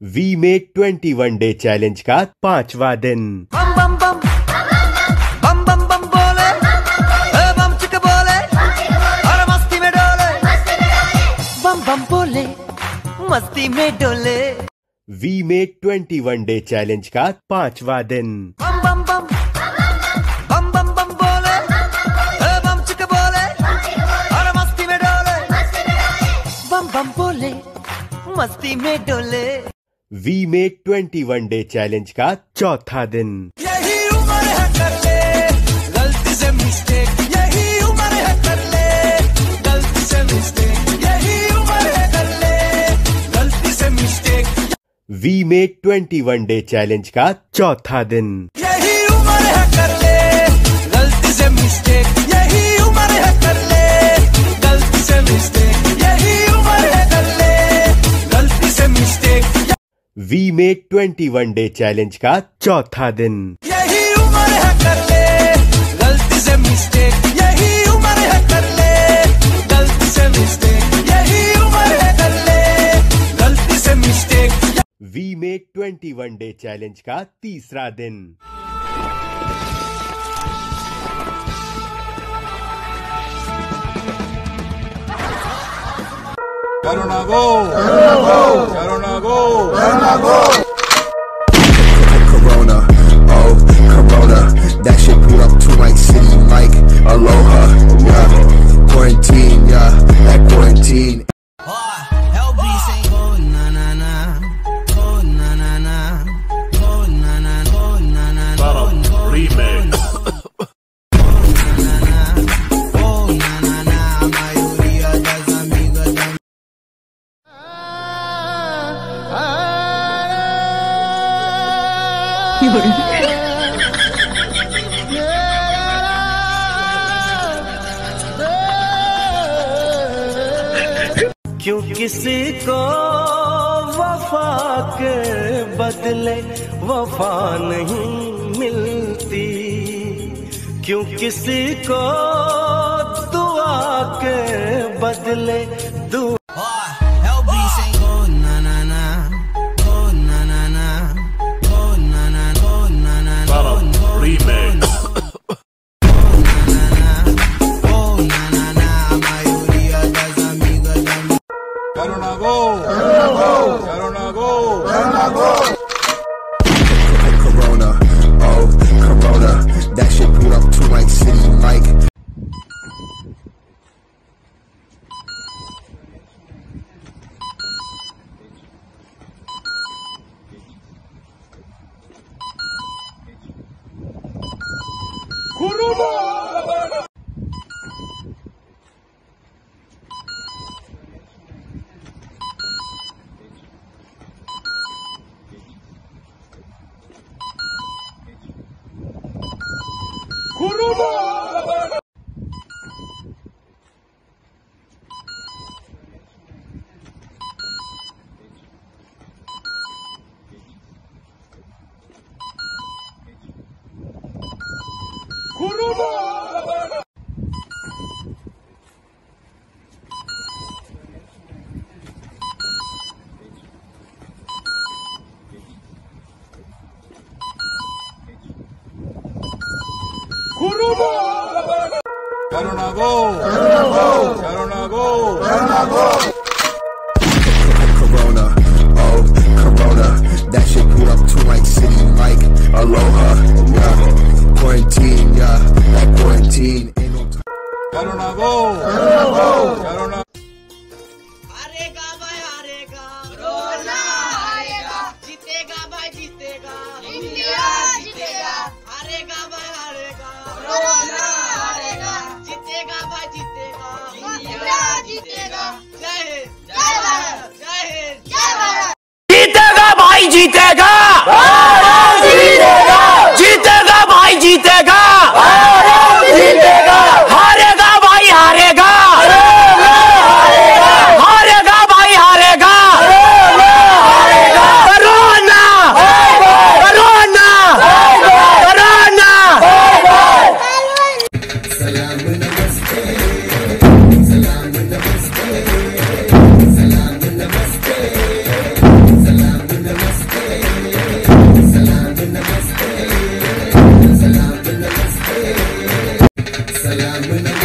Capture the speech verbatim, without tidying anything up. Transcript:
We में twenty one day challenge का पांचवा दिन। बम बम बम बम बम बम बोले, बम चिक बोले, और मस्ती में डोले, बम बम बोले, मस्ती में डोले। वी में ट्वेंटी वन डे चैलेंज का पांचवा दिन। बम बम बम बम बम बम बोले, बम चिक बोले, और मस्ती में डोले, बम बम बोले, मस्ती में डोले। वी में ट्वेंटी वन डे चैलेंज का चौथा दिन। यही उम्र है कर ले गलती से मिस्टेक, यही उम्र है कर ले गलती से मिस्टेक, यही उम्र है कर ले गलती से मिस्टेक। वी में ट्वेंटी वन डे चैलेंज का चौथा दिन। यही उम्र है कर ले गलती से मिस्टेक, यही उम्र है कर ले गलती से मिस्टेक, यही उम्र है कर ले गलती से मिस्टेक। वी में ट्वेंटी वन डे चैलेंज का चौथा दिन। यही उम्र है कर ले गलती से मिस्टेक, यही उम्र है कर ले गलती से मिस्टेक, यही उम्र है कर ले गलती से मिस्टेक। वी में ट्वेंटी वन डे चैलेंज का तीसरा दिन। Corona go! Corona go! Corona go! Corona go! Corona, oh, Corona. That shit pulled up to my city like Aloha. Yeah, quarantine, yeah, that quarantine. L B say go na na na, go na na na, go na na go na na na. Remix. क्यों किसी को वफा के बदले वफा नहीं मिलती, क्यों किसी को दुआ के बदले दुआ। Corona go! Corona go! Corona go! Corona go! Corona, oh, Corona. That shit pulled up to my city like. Corona go! Corona go! Corona go! Corona go! Corona, oh, Corona. That shit pulled up to my city like Aloha. Yeah, quarantine, yeah, that quarantine ain't no time. Corona go! Corona go! Corona. हारेगा भाई हारेगा, corona आएगा, जीतेगा भाई जीतेगा, India जीतेगा। हारेगा भाई हारेगा, कोरोना आएगा, जीतेगा भाई जीतेगा, इंडिया जीतेगा। जय हिंद, जय भारत, जय हिंद, जय भारत। जीतेगा भाई जीतेगा, जीतेगा, जीतेगा भाई जीतेगा, जीतेगा। हारेगा भाई हारेगा, हारेगा भाई हारेगा, corona, corona, corona. Salam namaste, salam namaste, salam namaste, salam namaste. I'm gonna